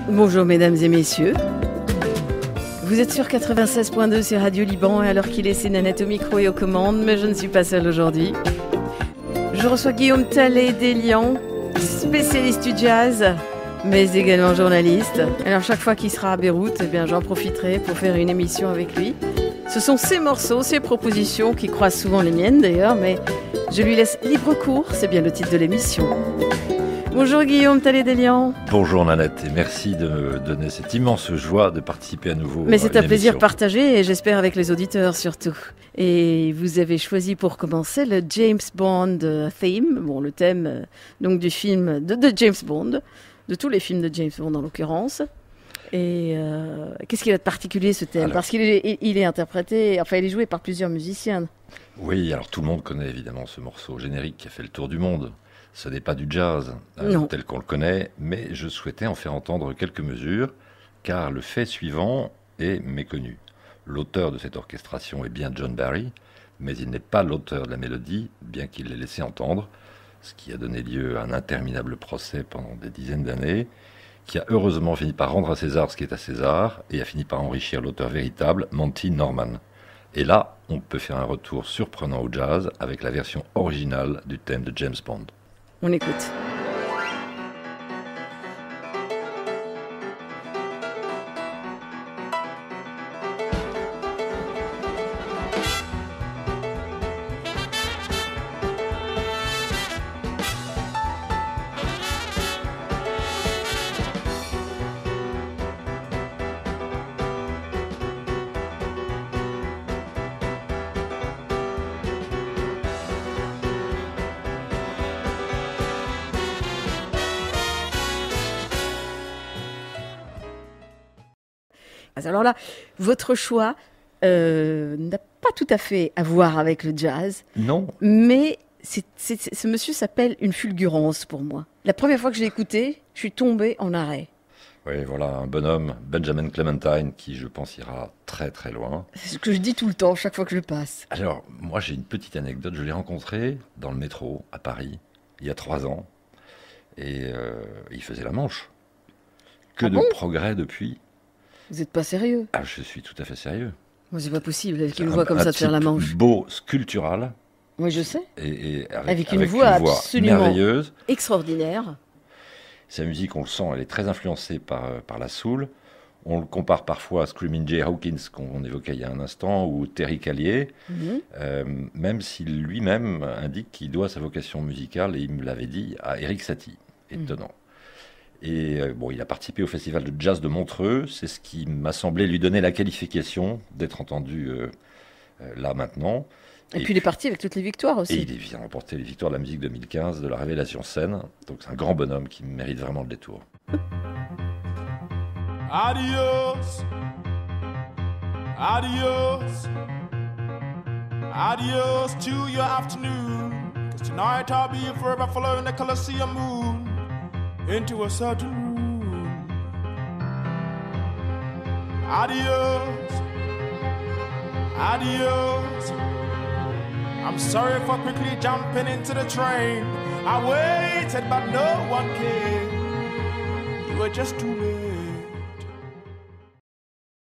Bonjour mesdames et messieurs. Vous êtes sur 96.2 sur Radio Liban et alors qu'il est, c'est Nanette au micro et aux commandes, mais je ne suis pas seule aujourd'hui. Je reçois Guillaume Tallet-Delian, spécialiste du jazz, mais également journaliste. Alors chaque fois qu'il sera à Beyrouth, eh bien, j'en profiterai pour faire une émission avec lui. Ce sont ses morceaux, ses propositions qui croisent souvent les miennes d'ailleurs, mais je lui laisse libre cours, c'est bien le titre de l'émission. Bonjour Guillaume Tallet-Delian. Bonjour Nanette et merci de me donner cette immense joie de participer à nouveau. Mais c'est un plaisir partagé et j'espère avec les auditeurs surtout. Et vous avez choisi pour commencer le James Bond theme, bon le thème donc du film de James Bond, de tous les films de James Bond en l'occurrence. Et qu'est-ce qu'il a de particulier ce thème? Parce qu'il est interprété, enfin il est joué par plusieurs musiciens. Oui, alors tout le monde connaît évidemment ce morceau générique qui a fait le tour du monde. Ce n'est pas du jazz tel qu'on le connaît, mais je souhaitais en faire entendre quelques mesures, car le fait suivant est méconnu. L'auteur de cette orchestration est bien John Barry, mais il n'est pas l'auteur de la mélodie, bien qu'il l'ait laissé entendre, ce qui a donné lieu à un interminable procès pendant des dizaines d'années, qui a heureusement fini par rendre à César ce qui est à César, et a fini par enrichir l'auteur véritable, Monty Norman. Et là, on peut faire un retour surprenant au jazz avec la version originale du thème de James Bond. On écoute. Alors là, votre choix n'a pas tout à fait à voir avec le jazz. Non. Mais ce monsieur s'appelle une fulgurance pour moi. La première fois que je l'ai écouté, je suis tombée en arrêt. Oui, voilà, un bonhomme, Benjamin Clementine, qui je pense ira très très loin. C'est ce que je dis tout le temps, chaque fois que je passe. Alors, moi j'ai une petite anecdote, je l'ai rencontré dans le métro à Paris, il y a 3 ans, et il faisait la manche. Que de progrès depuis. Vous n'êtes pas sérieux? Ah, je suis tout à fait sérieux. Moi, c'est pas possible, avec une voix comme ça de faire la manche. Beau, sculptural. Oui, je sais. Et avec une voix absolument merveilleuse. Extraordinaire. Sa musique, on le sent, elle est très influencée par la soul. On le compare parfois à Screaming Jay Hawkins, qu'on évoquait il y a un instant, ou Terry Callier, même s'il lui-même indique qu'il doit sa vocation musicale, et il me l'avait dit, à Erik Satie. Étonnant. Et bon, il a participé au Festival de Jazz de Montreux. C'est ce qui m'a semblé lui donner la qualification d'être entendu là maintenant. Et puis il est parti avec toutes les victoires aussi. Et il vient remporter les victoires de la musique 2015, de la Révélation Scène. Donc c'est un grand bonhomme qui mérite vraiment le détour. Adios, adios, adios to your afternoon. 'Cause tonight I'll be forever following the Colosseum moon into a certain room. Adios, adios. I'm sorry for quickly jumping into the train. I waited but no one came. You were just too late.